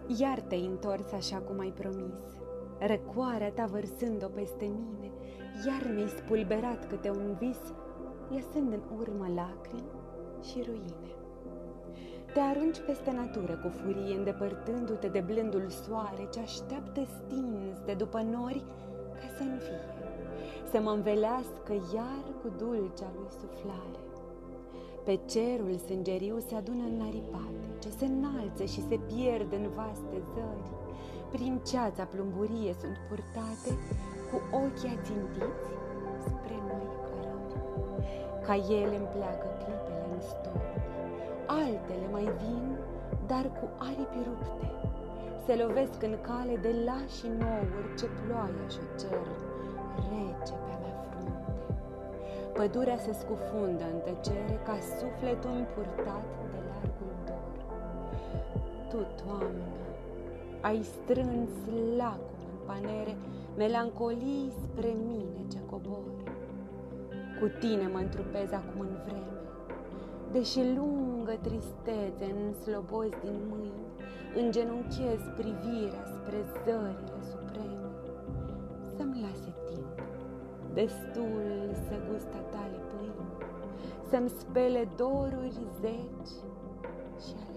Iar te-ai întors așa cum ai promis, răcoarea ta vărsând-o peste mine, iar mi-ai spulberat câte un vis, lăsând în urmă lacrimi și ruine. Te arunci peste natură cu furie, îndepărtându-te de blândul soare ce așteaptă stins de după nori ca să învie, să mă învelească iar cu dulcea lui suflare. Pe cerul sângeriu se adună înaripate, ce se înalță și se pierd în vaste zări. Prin ceața plumburie sunt purtate, cu ochii ațintiți spre noi cărări. Ca ele îmi pleacă clipele în stori, altele mai vin, dar cu aripi rupte. Se lovesc în cale de lași nouri ce ploaia și-o cer rece pe-a mea frunte. Pădurea se scufundă în tăcere ca sufletul împurtat de largul dor. Tu, Toamnă, ai strâns lacul în panere, melancolii spre mine ce cobor. Cu tine mă întrupez acum în vreme, deși lungă tristețe în slobozi din mâini, îngenunchez privirea spre zările supreme. Să-mi lase timp, destul să gustă tale pâini, să-mi spele doruri zeci și